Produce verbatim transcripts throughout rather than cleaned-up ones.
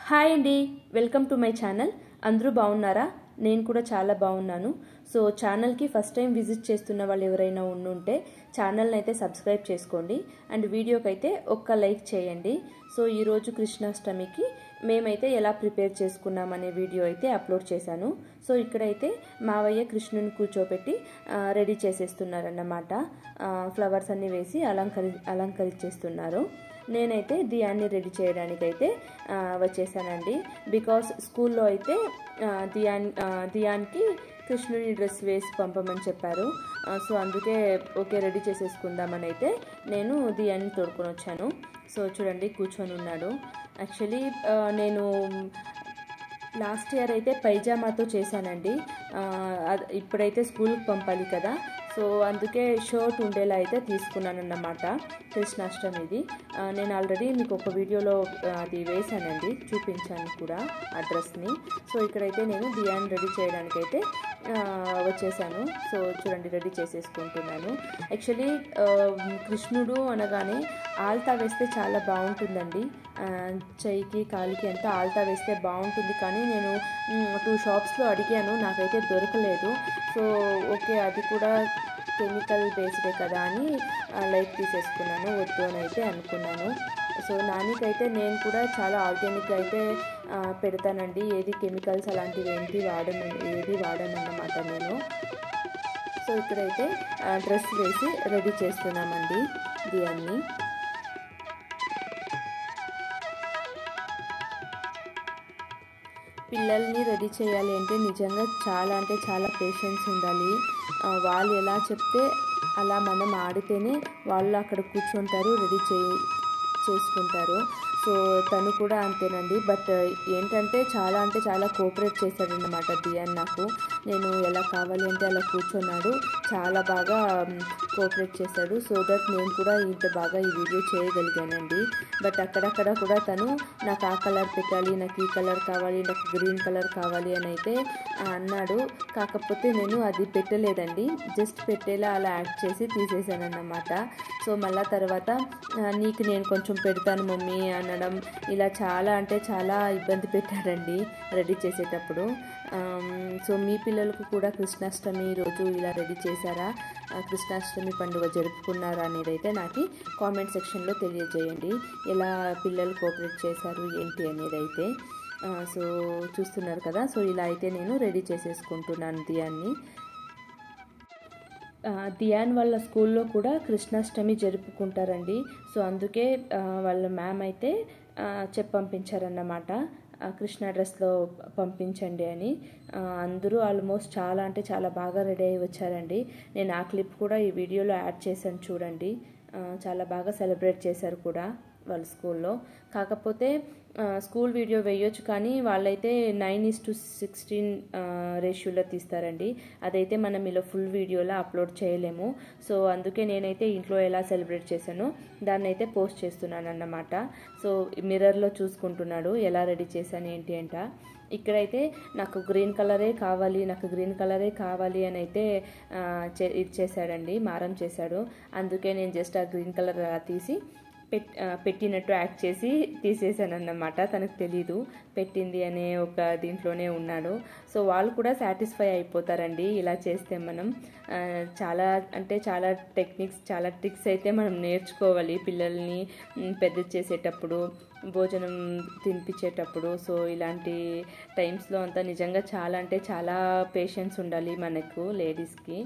Hi అండి, welcome to my channel. అందరూ బాగున్నారా? నేను కూడా చాలా బాగున్నాను. సో ఛానల్కి ఫస్ట్ టైం విజిట్ చేస్తున్న వాళ్ళు ఎవరైనా ఉండుంటే ఛానల్ని అయితే సబ్స్క్రైబ్ చేసుకోండి అండ్ వీడియోకి అయితే ఒక్క లైక్ చేయండి. సో ఈరోజు కృష్ణాష్టమికి మేమైతే ఎలా ప్రిపేర్ చేసుకున్నామనే వీడియో అయితే అప్లోడ్ చేశాను. సో ఇక్కడైతే మావయ్య కృష్ణుని కూర్చోబెట్టి రెడీ చేసేస్తున్నారన్నమాట. ఫ్లవర్స్ అన్నీ వేసి అలంకరి అలంకరించేస్తున్నారు. నేనైతే దియాన్ని రెడీ చేయడానికైతే వచ్చేసానండి. బికాస్ స్కూల్లో అయితే దియాన్ దియాన్కి కృష్ణుని డ్రెస్ వేసి పంపమని చెప్పారు. సో అందుకే ఓకే రెడీ చేసేసుకుందామని అయితే నేను దియాన్ని తోడుకొని వచ్చాను. సో చూడండి కూర్చొని ఉన్నాడు. యాక్చువల్లీ నేను లాస్ట్ ఇయర్ అయితే పైజామాతో చేశానండి. ఇప్పుడైతే స్కూల్కి పంపాలి కదా, సో అందుకే షర్ట్ ఉండేలా అయితే తీసుకున్నాను అన్నమాట. కృష్ణాష్టమిది నేను ఆల్రెడీ మీకు ఒక వీడియోలో అది వేసానండి, చూపించాను కూడా ఆ డ్రెస్ని. సో ఇక్కడైతే నేను దియాన్ని రెడీ చేయడానికైతే వచ్చేసాను. సో చూడండి రెడీ చేసేసుకుంటున్నాను. యాక్చువల్లీ కృష్ణుడు అనగానే ఆల్తా వేస్తే చాలా బాగుంటుందండి. చెయ్యికి కాలికి అంతా ఆల్తా వేస్తే బాగుంటుంది, కానీ నేను టూ షాప్స్లో అడిగాను, నాకైతే దొరకలేదు. సో ఓకే అది కూడా కెమికల్ బేస్డే కదా అని లైట్ తీసేసుకున్నాను, వద్దు అని అయితే అనుకున్నాను. సో నానికైతే నేను కూడా చాలా ఆర్గానిక్ అయితే పెడతానండి, ఏది కెమికల్స్ అలాంటివి ఏంటి వాడను ఏది వాడను అన్నమాట నేను. సో ఇక్కడైతే డ్రెస్ వేసి రెడీ చేస్తున్నామండి దియాన్ని. పిల్లల్ని రెడీ చేయాలి అంటే నిజంగా చాలా అంటే చాలా పేషెన్స్ ఉండాలి. వాళ్ళు ఎలా చెప్తే అలా మనం ఆడితేనే వాళ్ళు అక్కడ కూర్చుంటారు, రెడీ చే చేసుకుంటారు. సో తను కూడా అంతేనండి. బట్ ఏంటంటే చాలా అంటే చాలా కోఆపరేట్ చేశాడన్నమాట దియాన్ నాకు. నేను ఎలా కావాలి అంటే అలా కూర్చున్నాడు, చాలా బాగా కోఆపరేట్ చేశాడు. సో దట్ నేను కూడా ఇంత బాగా ఈ వీడియో చేయగలిగానండి. బట్ అక్కడక్కడ కూడా తను నాకు ఆ కలర్ పెట్టాలి, నాకు ఈ కలర్ కావాలి, నాకు గ్రీన్ కలర్ కావాలి అని అయితే అన్నాడు. కాకపోతే నేను అది పెట్టలేదండి, జస్ట్ పెట్టేలా అలా యాక్ట్ చేసి తీసేసాను అన్నమాట. సో మళ్ళా తర్వాత నీకు నేను కొంచెం పెడతాను మమ్మీ అనడం, ఇలా చాలా అంటే చాలా ఇబ్బంది పెట్టాడండి రెడీ చేసేటప్పుడు. సో మీ పిల్లలకు కూడా కృష్ణాష్టమి రోజు ఇలా రెడీ చేశారా, కృష్ణాష్టమి పండుగ జరుపుకున్నారా అనేది అయితే నాకు కామెంట్ సెక్షన్లో తెలియజేయండి. ఎలా పిల్లలు కోఆపరేట్ చేశారు ఏంటి అనేది అయితే. సో చూస్తున్నారు కదా, సో ఇలా అయితే నేను రెడీ చేసేసుకుంటున్నాను దియాన్ని. దియాన్ వాళ్ళ స్కూల్లో కూడా కృష్ణాష్టమి జరుపుకుంటారండి. సో అందుకే వాళ్ళ మ్యామ్ అయితే చెప్పి పంపించారన్నమాట, కృష్ణ డ్రెస్లో పంపించండి అని. అందరూ ఆల్మోస్ట్ చాలా అంటే చాలా బాగా రెడీ అయ్యి వచ్చారండి. నేను ఆ క్లిప్ కూడా ఈ వీడియోలో యాడ్ చేశాను చూడండి. చాలా బాగా సెలబ్రేట్ చేశారు కూడా వాళ్ళ స్కూల్లో. కాకపోతే స్కూల్ వీడియో వేయొచ్చు, కానీ వాళ్ళైతే నైన్ ఈస్ టు సిక్స్టీన్ రేషియోలో తీస్తారండి. అదైతే మనం ఇలా ఫుల్ వీడియోలో అప్లోడ్ చేయలేము. సో అందుకే నేనైతే ఇంట్లో ఎలా సెలబ్రేట్ చేశానో దాన్ని అయితే పోస్ట్ చేస్తున్నాను అన్నమాట. సో మిర్రర్లో చూసుకుంటున్నాడు ఎలా రెడీ చేశాను ఏంటి అంట. ఇక్కడైతే నాకు గ్రీన్ కలరే కావాలి నాకు గ్రీన్ కలరే కావాలి అని అయితే ఇది చేశాడండి, మారం చేశాడు. అందుకే నేను జస్ట్ ఆ గ్రీన్ కలర్ అలా తీసి పెట్ పెట్టినట్టు యాక్ట్ చేసి తీసేసాను అన్నమాట. తనకు తెలీదు పెట్టింది అనే ఒక దీంట్లోనే ఉన్నాడు. సో వాళ్ళు కూడా సాటిస్ఫై అయిపోతారండి ఇలా చేస్తే. మనం చాలా అంటే చాలా టెక్నిక్స్ చాలా ట్రిక్స్ అయితే మనం నేర్చుకోవాలి పిల్లల్ని పెద్ద చేసేటప్పుడు, భోజనం తినిపించేటప్పుడు. సో ఇలాంటి టైమ్స్లో అంతా నిజంగా చాలా అంటే చాలా పేషెన్స్ ఉండాలి మనకు లేడీస్కి.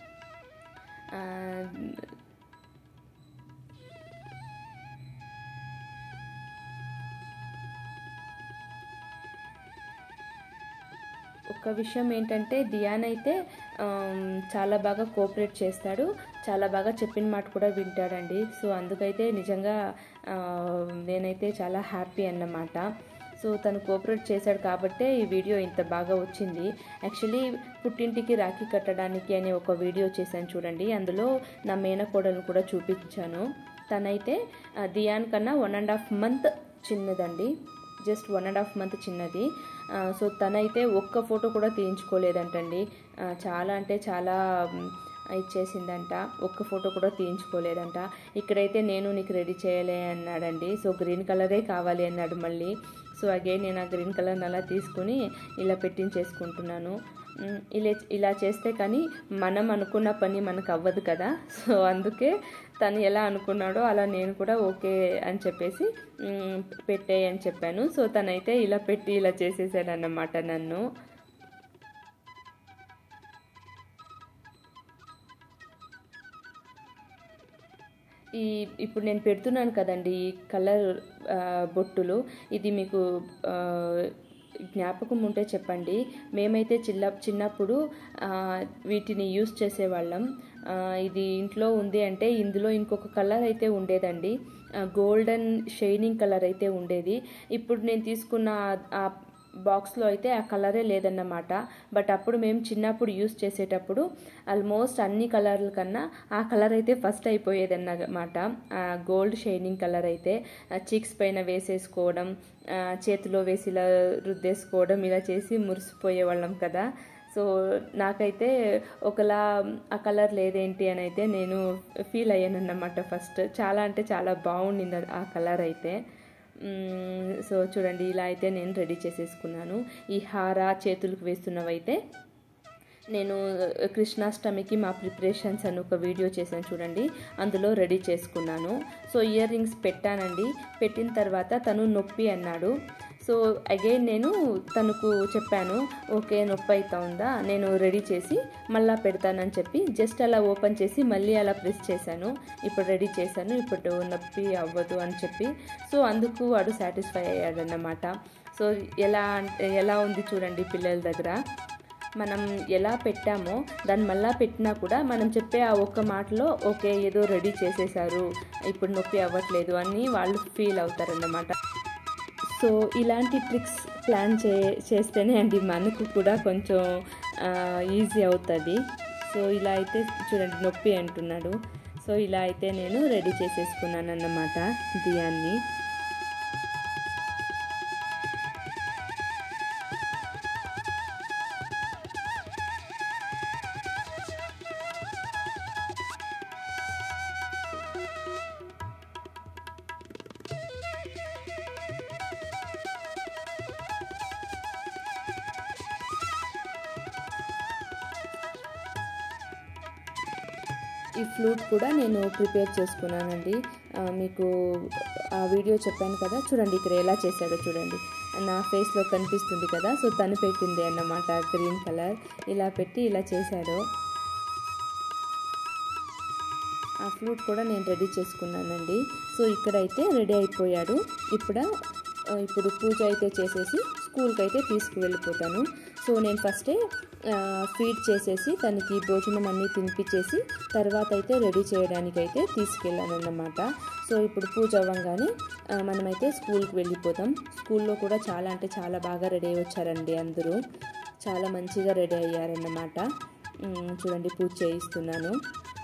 ఒక విషయం ఏంటంటే దియాన్ అయితే చాలా బాగా కోఆపరేట్ చేస్తాడు, చాలా బాగా చెప్పిన మాట కూడా వింటాడండి. సో అందుకైతే నిజంగా నేనైతే చాలా హ్యాపీ అన్నమాట. సో తను కోఆపరేట్ చేశాడు కాబట్టే ఈ వీడియో ఇంత బాగా వచ్చింది. యాక్చువల్లీ పుట్టింటికి రాఖీ కట్టడానికి అనే ఒక వీడియో చేశాను చూడండి, అందులో నా మేనకోడలను కూడా చూపించాను. తనైతే దియాన్ కన్నా వన్ అండ్ హాఫ్ మంత్ చిన్నదండి, just one and half month చిన్నది. సో తనైతే ఒక్క ఫోటో కూడా తీయించుకోలేదంటండి. చాలా అంటే చాలా ఇచ్చేసిందంట, ఒక్క ఫోటో కూడా తీయించుకోలేదంట. ఇక్కడైతే నేను నీకు రెడీ చేయలే అన్నాడండి. సో గ్రీన్ కలరే కావాలి అన్నాడు మళ్ళీ. సో అగైన్ నేను ఆ గ్రీన్ కలర్ని అలా తీసుకుని ఇలా పెట్టించేసుకుంటున్నాను. ఇలా ఇలా చేస్తే కానీ మనం అనుకున్న పని మనకు అవ్వదు కదా. సో అందుకే తను ఎలా అనుకున్నాడో అలా నేను కూడా ఓకే అని చెప్పేసి పెట్టే అని చెప్పాను. సో తనైతే ఇలా పెట్టి ఇలా చేసేసాడు అన్నమాట నన్ను. ఈ ఇప్పుడు నేను పెడుతున్నాను కదండి ఈ కలర్ బొట్టులు, ఇది మీకు జ్ఞాపకం ఉంటే చెప్పండి. మేమైతే చిన్న చిన్నప్పుడు వీటిని యూస్ చేసేవాళ్ళం. ఇది ఇంట్లో ఉంది అంటే ఇందులో ఇంకొక కలర్ అయితే ఉండేదండి, గోల్డెన్ షైనింగ్ కలర్ అయితే ఉండేది. ఇప్పుడు నేను తీసుకున్న ఆ బాక్స్లో అయితే ఆ కలరే లేదన్నమాట. బట్ అప్పుడు మేము చిన్నప్పుడు యూస్ చేసేటప్పుడు ఆల్మోస్ట్ అన్ని కలర్ల కన్నా ఆ కలర్ అయితే ఫస్ట్ అయిపోయేది అన్నమాట. గోల్డ్ షైనింగ్ కలర్ అయితే చీక్స్ పైన వేసేసుకోవడం, చేతిలో వేసి ఇలా రుద్దేసుకోవడం, ఇలా చేసి మురిసిపోయే వాళ్ళం కదా. సో నాకైతే ఒకలా ఆ కలర్ లేదేంటి అని అయితే నేను ఫీల్ అయ్యాను అన్నమాట ఫస్ట్. చాలా అంటే చాలా బాగుండింది ఆ కలర్ అయితే. సో చూడండి ఇలా అయితే నేను రెడీ చేసేసుకున్నాను. ఈ హార చేతులకు వేస్తున్నవైతే నేను కృష్ణాష్టమికి మా ప్రిపరేషన్స్ అని ఒక వీడియో చేశాను చూడండి, అందులో రెడీ చేసుకున్నాను. సో ఇయర్ రింగ్స్ పెట్టానండి. పెట్టిన తర్వాత తను నొప్పి అన్నాడు. సో అగైన్ నేను తనకు చెప్పాను, ఓకే నొప్పి అవుతా ఉందా, నేను రెడీ చేసి మళ్ళీ పెడతానని చెప్పి జస్ట్ అలా ఓపెన్ చేసి మళ్ళీ అలా ప్రెస్ చేశాను. ఇప్పుడు రెడీ చేశాను, ఇప్పుడు నొప్పి అవ్వదు అని చెప్పి. సో అందుకు వాడు సాటిస్ఫై అయ్యాడన్నమాట. సో ఎలా ఎలా ఉంది చూడండి పిల్లల దగ్గర, మనం ఎలా పెట్టామో దాన్ని మళ్ళీ పెట్టినా కూడా మనం చెప్పే ఆ ఒక్క మాటలో ఓకే ఏదో రెడీ చేసేసారు, ఇప్పుడు నొప్పి అవ్వట్లేదు అని వాళ్ళు ఫీల్ అవుతారన్నమాట. సో ఇలాంటి ట్రిక్స్ ప్లాన్ చే చేస్తేనే అండి మనకు కూడా కొంచెం ఈజీ అవుతుంది. సో ఇలా అయితే చూడండి నొప్పి అంటున్నాడు. సో ఇలా అయితే నేను రెడీ చేసేసుకున్నాను అన్నమాట దియాన్ని. ఈ ఫ్లూట్ కూడా నేను ప్రిపేర్ చేసుకున్నానండి. మీకు ఆ వీడియో చెప్పాను కదా, చూడండి ఇక్కడ ఎలా చేశాడో చూడండి, నా ఫేస్లో కనిపిస్తుంది కదా. సో తను పెట్టింది అన్నమాట గ్రీన్ కలర్, ఇలా పెట్టి ఇలా చేశాడు. ఆ ఫ్లూట్ కూడా నేను రెడీ చేసుకున్నానండి. సో ఇక్కడైతే రెడీ అయిపోయాడు. ఇప్పుడు ఇప్పుడు పూజ అయితే చేసేసి స్కూల్కి అయితే తీసుకువెళ్ళిపోతాను. సో నేను ఫస్టే ఫీడ్ చేసేసి తనకి భోజనం అన్నీ తినిపించేసి తర్వాత అయితే రెడీ చేయడానికి అయితే తీసుకెళ్ళాను అన్నమాట. సో ఇప్పుడు పూజ అవ్వగానే మనమైతే స్కూల్కి వెళ్ళిపోతాం. స్కూల్లో కూడా చాలా అంటే చాలా బాగా రెడీ అయ్యి వచ్చారండి, అందరూ చాలా మంచిగా రెడీ అయ్యారన్నమాట. చూడండి పూజ చేయిస్తున్నాను.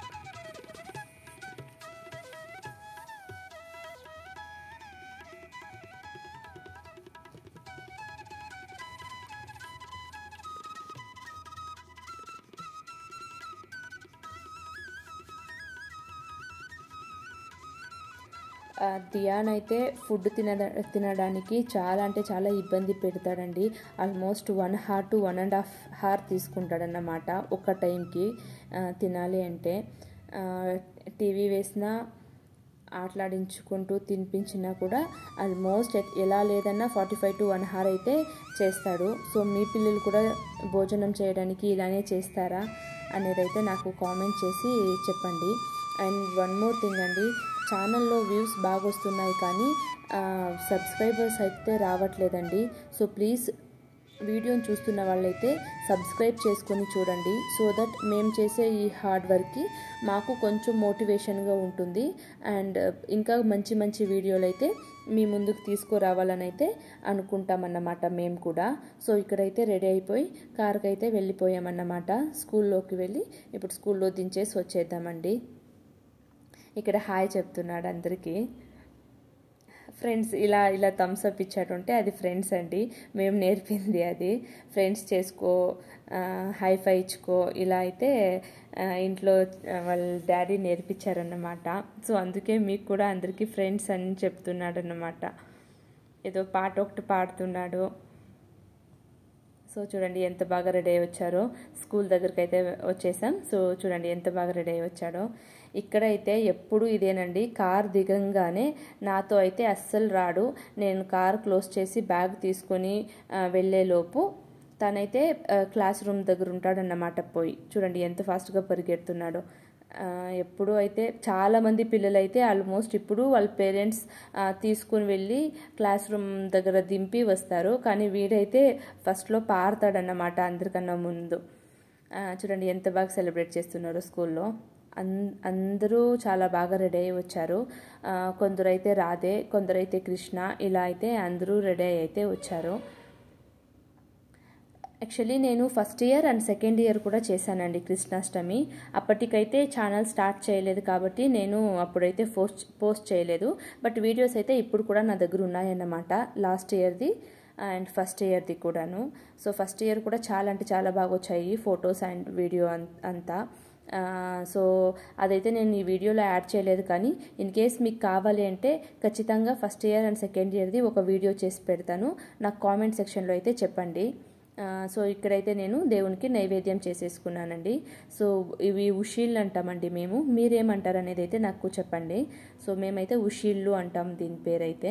దియాన్ అయితే ఫుడ్ తినద తినడానికి చాలా అంటే చాలా ఇబ్బంది పెడతాడండి. Almost one hour to one and half hour తీసుకుంటాడన్నమాట ఒక టైంకి తినాలి అంటే. టీవీ వేసినా ఆటలాడించుకుంటూ తినిపించినా కూడా ఆల్మోస్ట్ ఎలా లేదన్నా forty five to one hour అయితే చేస్తాడు. సో మీ పిల్లలు కూడా భోజనం చేయడానికి ఇలానే చేస్తారా అనేది అయితే నాకు కామెంట్ చేసి చెప్పండి. అండ్ వన్ మోర్ థింగ్ అండి, ఛానల్లో వ్యూస్ బాగా వస్తున్నాయి కానీ సబ్స్క్రైబర్స్ అయితే రావట్లేదండి. సో ప్లీజ్ వీడియోని చూస్తున్న వాళ్ళైతే సబ్స్క్రైబ్ చేసుకొని చూడండి. సో దట్ మేము చేసే ఈ హార్డ్ వర్క్కి మాకు కొంచెం మోటివేషన్గా ఉంటుంది. అండ్ ఇంకా మంచి మంచి వీడియోలు అయితే మీ ముందుకు తీసుకురావాలని అయితే అనుకుంటామన్నమాట మేము కూడా. సో ఇక్కడైతే రెడీ అయిపోయి కార్కి అయితే వెళ్ళిపోయామన్నమాట. స్కూల్లోకి వెళ్ళి ఇప్పుడు స్కూల్లో దించేసి వచ్చేద్దామండి. ఇక్కడ హాయ్ చెప్తున్నాడు అందరికీ. ఫ్రెండ్స్ ఇలా ఇలా థమ్స్ అప్ ఇచ్చాడంటే అది ఫ్రెండ్స్ అండి, మేము నేర్పింది అది. ఫ్రెండ్స్ చేసుకో, హై ఫై ఇచ్చుకో, ఇలా అయితే ఇంట్లో వాళ్ళ డాడీ నేర్పించారన్నమాట. సో అందుకే మీకు కూడా అందరికీ ఫ్రెండ్స్ అని చెప్తున్నాడు అన్నమాట. ఏదో పాట ఒకటి పాడుతున్నాడు. సో చూడండి ఎంత బాగా రెడీ అయ్యి వచ్చారో. స్కూల్ దగ్గరికి అయితే వచ్చేసాం. సో చూడండి ఎంత బాగా రెడీ అయ్యి వచ్చాడో. ఇక్కడైతే ఎప్పుడు ఇదేనండి, కార్ దిగంగానే నాతో అయితే అస్సలు రాడు. నేను కార్ క్లోజ్ చేసి బ్యాగ్ తీసుకొని వెళ్ళేలోపు తనైతే క్లాస్ రూమ్ దగ్గర ఉంటాడన్నమాట. పోయి చూడండి ఎంత ఫాస్ట్గా పరిగెడుతున్నాడో. ఎప్పుడు అయితే చాలామంది పిల్లలు అయితే ఆల్మోస్ట్ ఇప్పుడు వాళ్ళ పేరెంట్స్ తీసుకుని వెళ్ళి క్లాస్ రూమ్ దగ్గర దింపి వస్తారు. కానీ వీడైతే ఫస్ట్లో పారుతాడన్నమాట అందరికన్నా ముందు. చూడండి ఎంత బాగా సెలబ్రేట్ చేస్తున్నారు స్కూల్లో. అన్ అందరూ చాలా బాగా రెడీ అయ్యి వచ్చారు. కొందరైతే రాధే, కొందరైతే కృష్ణ, ఇలా అయితే అందరూ రెడీ అయితే వచ్చారు. యాక్చువల్లీ నేను first year and second year కూడా చేశానండి కృష్ణాష్టమి. అప్పటికైతే ఛానల్ స్టార్ట్ చేయలేదు కాబట్టి నేను అప్పుడైతే పోస్ట్ పోస్ట్ చేయలేదు. బట్ వీడియోస్ అయితే ఇప్పుడు కూడా నా దగ్గర ఉన్నాయన్నమాట, లాస్ట్ ఇయర్ది అండ్ ఫస్ట్ ఇయర్ది కూడాను. సో ఫస్ట్ ఇయర్ కూడా చాలా అంటే చాలా బాగా వచ్చాయి ఫొటోస్ అండ్ వీడియో అంతా. సో అదైతే నేను ఈ వీడియోలో యాడ్ చేయలేదు. కానీ ఇన్ కేస్ మీకు కావాలి అంటే ఖచ్చితంగా ఫస్ట్ ఇయర్ అండ్ సెకండ్ ఇయర్ది ఒక వీడియో చేసి పెడతాను. నాకు కామెంట్ సెక్షన్లో అయితే చెప్పండి. సో ఇక్కడైతే నేను దేవునికి నైవేద్యం చేసేసుకున్నానండి. సో ఇవి ఉషీళ్ళు అంటామండి మేము, మీరేమంటారు అనేది అయితే నాకు చెప్పండి. సో మేమైతే ఉషీళ్ళు అంటాం దీని పేరైతే.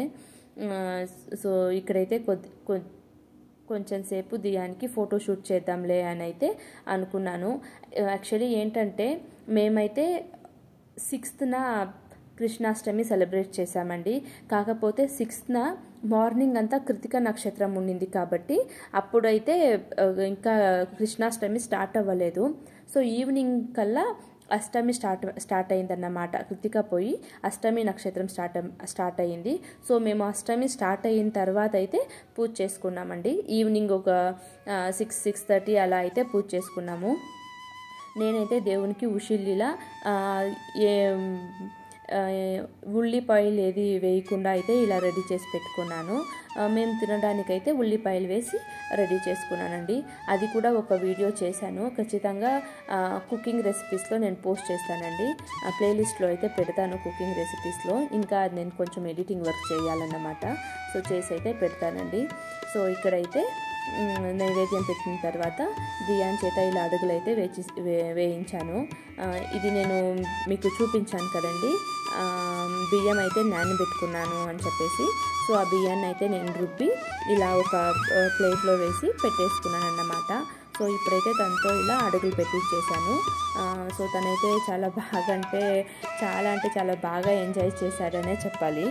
సో ఇక్కడైతే కొద్ది కొంచెం సేపు దియానికి ఫోటోషూట్ చేద్దాంలే అని అయితే అనుకున్నాను. యాక్చువల్లీ ఏంటంటే మేమైతే సిక్స్త్న కృష్ణాష్టమి సెలబ్రేట్ చేశామండి. కాకపోతే సిక్స్త్న మార్నింగ్ అంతా కృతిక నక్షత్రం ఉండింది కాబట్టి అప్పుడైతే ఇంకా కృష్ణాష్టమి స్టార్ట్ అవ్వలేదు. సో ఈవినింగ్ కల్లా అష్టమి స్టార్ట్ స్టార్ట్ అయిందన్నమాట. కృతిక పోయి అష్టమి నక్షత్రం స్టార్ట్ స్టార్ట్ అయ్యింది. సో మేము అష్టమి స్టార్ట్ అయిన తర్వాత అయితే పూజ చేసుకున్నామండి. ఈవినింగ్ ఒక సిక్స్ సిక్స్ థర్టీ అలా అయితే పూజ చేసుకున్నాము. నేనైతే దేవునికి ఉషిల్లిలా ఏ ఉల్లిపాయలు ఏది వేయకుండా అయితే ఇలా రెడీ చేసి పెట్టుకున్నాను. మేము తినడానికైతే ఉల్లిపాయలు వేసి రెడీ చేసుకున్నానండి. అది కూడా ఒక వీడియో చేశాను. ఖచ్చితంగా కుకింగ్ రెసిపీస్లో నేను పోస్ట్ చేస్తానండి. ప్లేలిస్ట్లో అయితే పెడతాను కుకింగ్ రెసిపీస్లో. ఇంకా అది నేను కొంచెం ఎడిటింగ్ వర్క్ చేయాలన్నమాట. సో చేసి అయితే పెడతానండి. సో ఇక్కడైతే నైవేద్యం పెట్టిన తర్వాత దియాన్ చేత ఇలా అడుగులు అయితే వేచి వేయించాను. ఇది నేను మీకు చూపించాను కదండి, బియ్యం అయితే నానబెట్టుకున్నాను అని చెప్పేసి. సో ఆ బియ్యాన్ని అయితే నేను రుబ్బి ఇలా ఒక ప్లేట్లో వేసి పెట్టేసుకున్నాను అన్నమాట. సో ఇప్పుడైతే తనతో ఇలా అడుగులు పెట్టించేసాను. సో తనైతే చాలా బాగా అంటే చాలా అంటే చాలా బాగా ఎంజాయ్ చేశాడనే చెప్పాలి.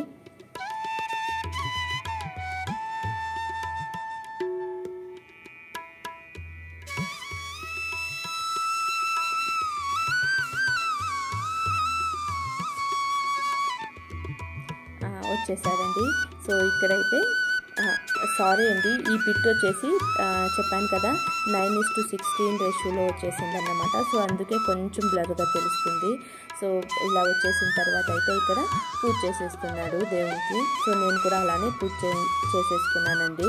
వచ్చేసారండి. సో ఇక్కడైతే సారీ అండి, ఈ బిట్ వచ్చేసి చెప్పాను కదా నైన్ ఇస్ టు సిక్స్టీన్ రేషియోలో వచ్చేసింది అన్నమాట. సో అందుకే కొంచెం బ్లర్గా తెలుస్తుంది. సో ఇలా వచ్చేసిన తర్వాత అయితే ఇక్కడ పూజ చేసేస్తున్నాడు దేవునికి. సో నేను కూడా అలానే పూజ చే చేసేసుకున్నానండి.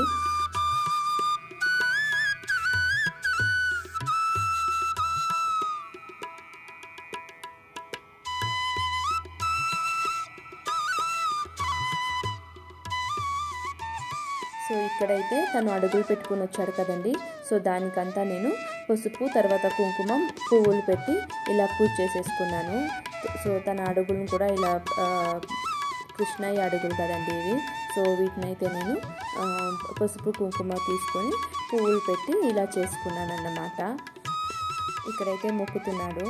సో ఇక్కడైతే తను అడుగులు పెట్టుకుని వచ్చాడు కదండి. సో దానికంతా నేను పసుపు తర్వాత కుంకుమం పువ్వులు పెట్టి ఇలా పూజ చేసేసుకున్నాను. సో తన అడుగులను కూడా ఇలా కృష్ణయ్య అడుగులు కదండి ఇవి. సో వీటిని అయితే నేను పసుపు కుంకుమ తీసుకొని పువ్వులు పెట్టి ఇలా చేసుకున్నాను అన్నమాట. ఇక్కడైతే మొక్కుతున్నాడు.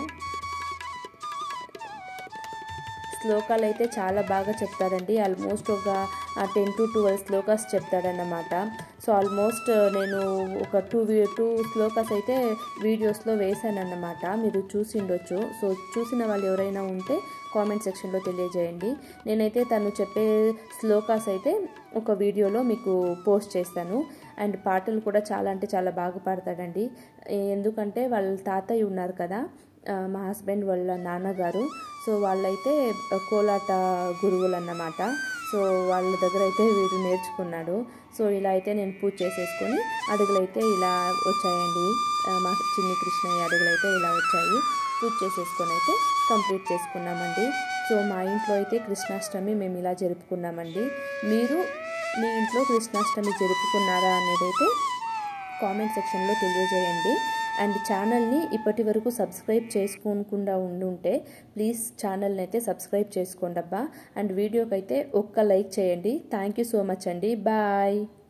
శ్లోకాలు అయితే చాలా బాగా చెప్తాడండి. ఆల్మోస్ట్ ఒక టెన్ టు ట్వెల్వ్ శ్లోకాస్ చెప్తాడన్నమాట. సో ఆల్మోస్ట్ నేను ఒక టూ టూ శ్లోకాస్ అయితే వీడియోస్లో వేశానన్నమాట, మీరు చూసి ఉండొచ్చు. సో చూసిన వాళ్ళు ఎవరైనా ఉంటే కామెంట్ సెక్షన్లో తెలియజేయండి. నేనైతే తను చెప్పే శ్లోకాస్ అయితే ఒక వీడియోలో మీకు పోస్ట్ చేస్తాను. అండ్ పాటలు కూడా చాలా అంటే చాలా బాగా పాడతాడండి. ఎందుకంటే వాళ్ళ తాతయ్య ఉన్నారు కదా, మా హస్బెండ్ వాళ్ళ నాన్నగారు. సో వాళ్ళైతే కోలాట గురువులు అన్నమాట. సో వాళ్ళ దగ్గర అయితే వీడు నేర్చుకున్నాడు. సో ఇలా అయితే నేను పూజ చేసేసుకొని అడుగులైతే ఇలా వచ్చాయండి. మా చిన్ని కృష్ణయ్య అడుగులైతే ఇలా వచ్చాయి. పూజ చేసేసుకొని అయితే కంప్లీట్ చేసుకున్నామండి. సో మా ఇంట్లో అయితే కృష్ణాష్టమి మేము ఇలా జరుపుకున్నామండి. మీరు మీ ఇంట్లో కృష్ణాష్టమి జరుపుకున్నారా అనేదైతే కామెంట్ సెక్షన్లో తెలియజేయండి. అండ్ ఛానల్ని ఇప్పటి వరకు సబ్స్క్రైబ్ చేసుకోకుండా ఉండుంటే ప్లీజ్ ఛానల్ని అయితే సబ్స్క్రైబ్ చేసుకోండి అబ్బా. అండ్ వీడియోకి అయితే ఒక్క లైక్ చేయండి. థ్యాంక్ యూ సో మచ్ అండి. బాయ్.